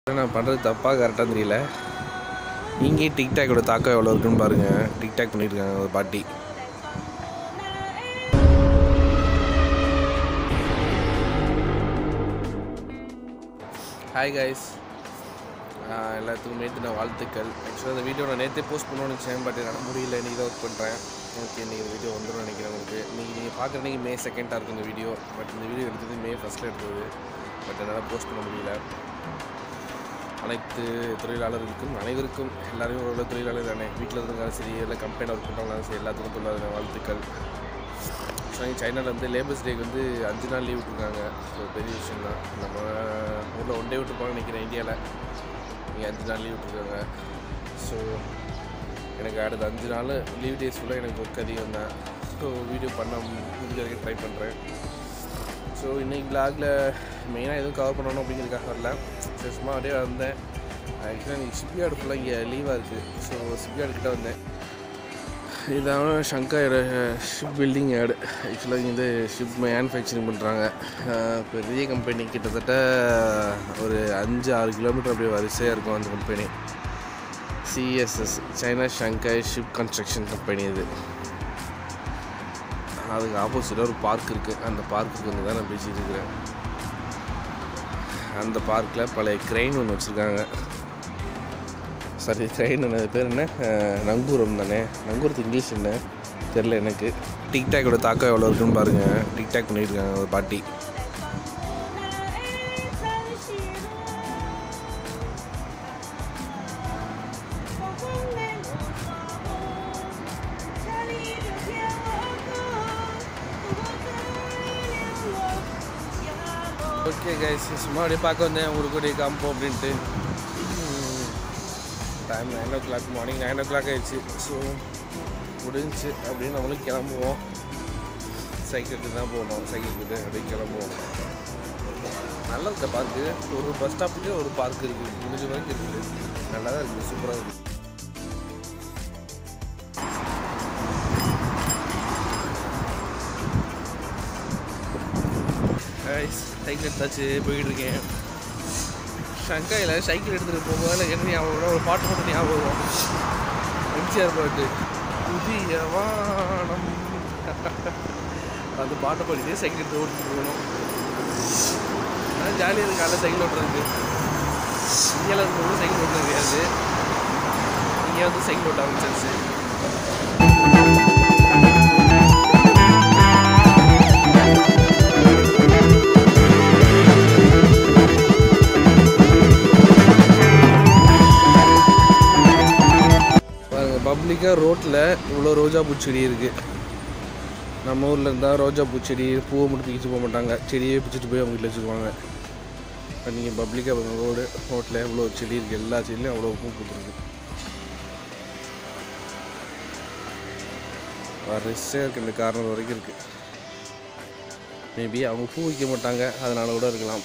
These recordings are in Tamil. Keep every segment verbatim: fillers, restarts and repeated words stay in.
நான் பண்ணுறது தப்பாக கரெக்டாக தெரியல. இங்கே டிக்டாக்கோட தாக்கம் எவ்வளோ இருக்குன்னு பாருங்கள். டிக்டாக் பண்ணியிருக்காங்க ஒரு பாட்டி. ஹாய் கைஸ், எல்லாத்துக்கும் நேற்று நான் வாழ்த்துக்கள். ஆக்சுவலாக அந்த வீடியோ நான் நேற்றே போஸ்ட் பண்ணணும்னு நினச்சேன், பட் என்னால் முடியல. இன்றைக்கி தான் ஒர்க் பண்ணுறேன். ஓகே, இன்றைக்கி இந்த வீடியோ வந்துடும் நினைக்கிறேன் உங்களுக்கு. இன்றைக்கி நீங்கள் பார்க்குற இன்றைக்கி மே செகண்டாக இருக்கும் இந்த வீடியோ. பட் இந்த வீடியோ எடுத்தது மே ஃபஸ்ட்டில் எடுத்தது. பட் என்னால் போஸ்ட் பண்ண முடியல. அனைத்து தொழிலாளர்களுக்கும் அனைவருக்கும் எல்லாருமே ஒரு தொழிலாளர் தானே. வீட்டில் இருந்தாலும் சரி, இல்லை கம்பெனியில் ஒர்க் பண்ணுறவங்களும் சரி, எல்லாத்துக்கும் தொழிலாளர் வாழ்த்துக்கள். ஸோ சைனாவில் வந்து லேபர்ஸ் டேக்கு வந்து அஞ்சு நாள் லீவ் விட்டுருக்காங்க. ஸோ பெரிய விஷயம் தான். நம்ம ஊரில் ஒன் டே விட்டுருப்பாங்கன்னு நினைக்கிறேன். இந்தியாவில் இங்கே அஞ்சு நாள் லீவ் விட்டுருக்காங்க. ஸோ எனக்கு அடுத்த அஞ்சு நாள் லீவ் டேஸ் ஃபுல்லாக எனக்கு ஒர்க் அதிகம் தான். ஸோ வீடியோ பண்ண முடிஞ்ச வரைக்கும் ட்ரை பண்ணுறேன். ஸோ இன்றைக்கி விளாகில் மெயினாக எதுவும் கவர் பண்ணணும் அப்படிங்கிறதுக்காக வரல. சரி, சும்மா அப்படியே வந்தேன். ஆக்சுவலாக இன்றைக்கி ஷிப்யார்டு ஃபுல்லாக இங்கே லீவாக இருக்குது. ஸோ ஷிப்யார்டுக்கிட்ட வந்தேன். இதான் ஷங்காயோட ஷிப் பில்டிங் யார்டு. ஆக்சுவலாக இங்கே வந்து ஷிப் மேனுஃபேக்சரிங் பண்ணுறாங்க. பெரிய கம்பெனி, கிட்டத்தட்ட ஒரு அஞ்சு ஆறு கிலோமீட்டர் அப்படியே வரிசையாக இருக்கும் அந்த company. CSS, China Shanghai ship construction company. இது அதுக்கு ஆப்போசிட்டாக ஒரு பார்க் இருக்குது. அந்த பார்க்குக்கு வந்து தான் நான் பேசிகிட்டு இருக்கிறேன். அந்த பார்க்கில் பழைய க்ரெயின் ஒன்று வச்சுருக்காங்க. சரி, க்ரெயின் என்ன பேர் என்ன, நங்கூரம் தானே. நங்கூரத்து இங்கிலீஷ் என்ன தெரில எனக்கு. டிக்டாக்கோட தாக்கம் எவ்வளோ இருக்குன்னு பாருங்கள். டிக்டாக் பண்ணியிருக்காங்க ஒரு பாட்டி. ஓகே கைஸ், சும்மா அப்படியே பார்க்க வந்தேன். உங்களுக்கு கூட காமிப்போம் அப்படின்ட்டு. Time nine o'clock morning nine o'clock ஆகிடுச்சு. ஸோ முடிஞ்சு அப்படின்னு நம்மளும் கிளம்புவோம். சைக்கிளுக்கு தான் போகணும். சைக்கிள்கிட்ட அப்படியே கிளம்புவோம். நல்லா இருக்க பார்க்கு. ஒரு பஸ் ஸ்டாப்புக்கு ஒரு பார்க் இருக்குது. முடிஞ்ச வரைக்கும் இருக்குது. நல்லா தான் இருக்குது. சூப்பராக இருக்குது. சைக்கிள் எடுத்தாச்சு, போயிட்டுருக்கேன். ஷங்காயில் சைக்கிள் எடுத்துகிட்டு போகும்போது என்ன ஞாபகம், ஒரு பாட்டு மட்டும் ஞாபகம் வரும். எம்ஜிஆர் பாட்டு, புதிய வானம். அந்த பாட்டை பாடிட்டே சைக்கிள் எடுத்து ஓட்டிட்டு போகணும். ஆனால் ஜாலியாக இருக்குது. காலையில் சைக்கிள் ஓட்டுறதுக்கு. இங்கேலாம் இருக்கும்போது சைக்கிள் ஓட்டுறது கிடையாது. இங்கே வந்து சைக்கிள் ஓட்ட ஆரம்பிச்சிருச்சு. பப்ளிக்காக ரோட்டில் இவ்வளோ ரோஜா பூச்செடி இருக்குது. நம்ம ஊரில் இருந்தால் ரோஜா பூச்செடி பூவை மட்டும் பிடிச்சிட்டு போக மாட்டாங்க. செடியே பிடிச்சிட்டு போய் அவங்க வீட்டில் வச்சுக்குவாங்க. இப்போ நீங்கள் பப்ளிக்காக ரோடு ரோட்டில் எவ்வளோ செடி இருக்குது. எல்லா செடியிலையும் அவ்வளோ பூ பூத்துருக்கு. வரிசையாக இருக்குது. இந்த கார்னர் வரைக்கும் இருக்குது. மேபி அவங்க பூ வைக்க மாட்டாங்க, அதனால கூட இருக்கலாம்.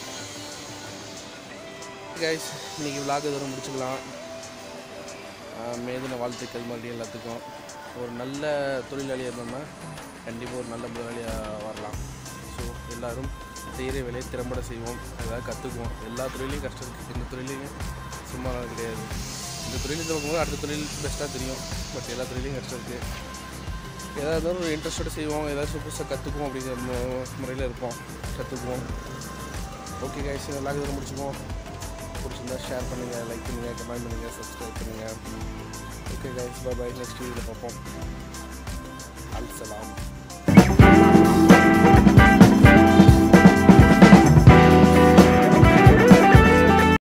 கைஸ், இன்றைக்கி விளாக் இதோட முடிச்சுக்கலாம். மேதின வாழ்த்துக்கள் மறுபடியும் எல்லாத்துக்கும். ஒரு நல்ல தொழிலாளியாக இருந்தோம்னா கண்டிப்பாக ஒரு நல்ல முதலாளியாக வரலாம். ஸோ எல்லோரும் செய்கிற வேலையை திறம்பட செய்வோம். ஏதாவது கற்றுக்குவோம். எல்லா தொழிலையும் கஷ்டம் இருக்குது. இந்த தொழிலையும் சும்மா கிடையாது. இந்த தொழில் பார்க்கும்போது அடுத்த தொழில் பெஸ்ட்டாக தெரியும். பட் எல்லா தொழிலையும் கஷ்டம் இருக்குது. ஏதாவது இருந்தாலும் ஒரு இன்ட்ரெஸ்டோடு செய்வோம். ஏதாச்சும் புதுசாக கற்றுக்குவோம் அப்படிங்கிற முறையில் இருப்போம். கற்றுக்குவோம். ஓகே கைஸ், எல்லாரும் இதில் முடிச்சுக்குவோம். பிடிச்சிருந்தா ஷேர் பண்ணுங்கள், லைக் பண்ணுங்கள், கமெண்ட் பண்ணுங்கள், சப்ஸ்கிரைப் பண்ணுங்கள். Okay guys, bye bye. Next வீடியோவில் பார்ப்போம். அல் சலாம்.